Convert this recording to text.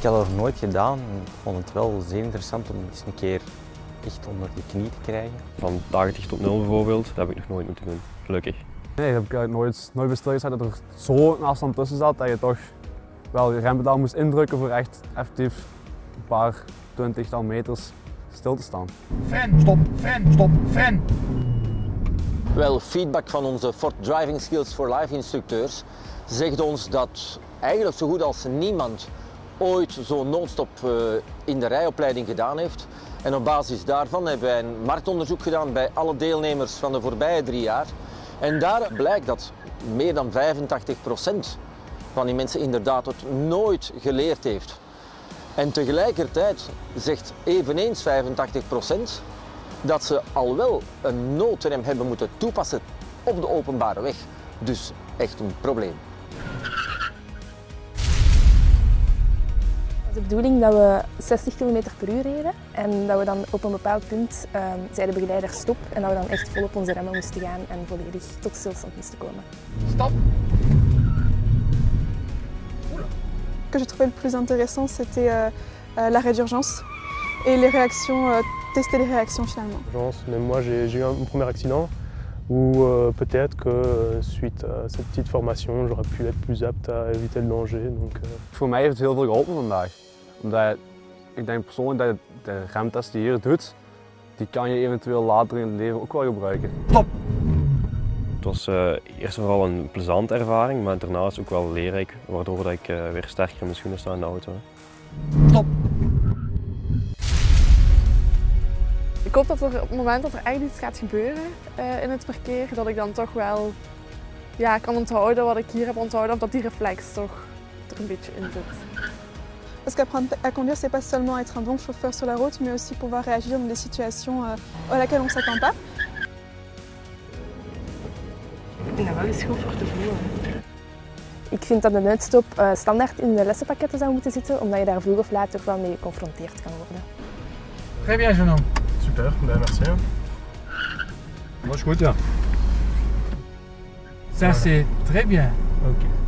had dat nog nooit gedaan en ik vond het wel zeer interessant om eens een keer echt onder de knie te krijgen. Van 80 tot 0 bijvoorbeeld, dat heb ik nog nooit moeten doen, gelukkig. Nee, dat heb ik eigenlijk nooit bij stilgezet dat er zo'n afstand tussen zat dat je toch wel je rempedaal moest indrukken voor echt effectief een paar 20-tal meters stil te staan. Fan, stop, fan, stop, fan! Wel, feedback van onze Ford Driving Skills for Life instructeurs zegt ons dat eigenlijk zo goed als niemand ooit zo'n non-stop in de rijopleiding gedaan heeft. En op basis daarvan hebben wij een marktonderzoek gedaan bij alle deelnemers van de voorbije 3 jaar. En daar blijkt dat meer dan 85% van die mensen inderdaad het nooit geleerd heeft. En tegelijkertijd zegt eveneens 85% dat ze al wel een noodrem hebben moeten toepassen op de openbare weg. Dus echt een probleem. Het is de bedoeling dat we 60 km per uur reden en dat we dan op een bepaald punt zei de begeleider stop en dat we dan echt vol op onze remmen moesten gaan en volledig tot stilstand moesten komen. Stop! Ce que j'ai trouvé le plus intéressant, c'était l'arrêt d'urgence et les réactions, tester les réactions finalement. Même moi j'ai eu un premier accident où peut-être que suite à cette petite formation j'aurais pu être plus apte à éviter le danger. Donc, Voor mij heeft het heel veel geholpen vandaag. Omdat ik denk persoonlijk dat de remtest die je hier doet, die kan je eventueel later in het leven ook wel gebruiken. Stop! Het was eerst en vooral een plezante ervaring, maar daarnaast ook wel leerrijk, waardoor dat ik weer sterker in mijn schoenen sta in de auto. Stop! Ik hoop dat er op het moment dat er echt iets gaat gebeuren in het verkeer, dat ik dan toch wel kan onthouden wat ik hier heb onthouden, of dat die reflex toch er een beetje in zit. Parce qu'apprendre à conduire, c'est pas seulement être un bon chauffeur sur la route, mais aussi pouvoir réagir dans des situations à laquelle on ne s'attend pas. Ik vind dat wel eens goed voor te voelen. Ik vind dat de noodstop standaard in de lessenpakketten zou moeten zitten, omdat je daar vroeg of laat toch wel mee geconfronteerd kan worden. Très bien, jeune homme. super, merci. Dat is goed, ja. Ça, c'est très bien. Ok.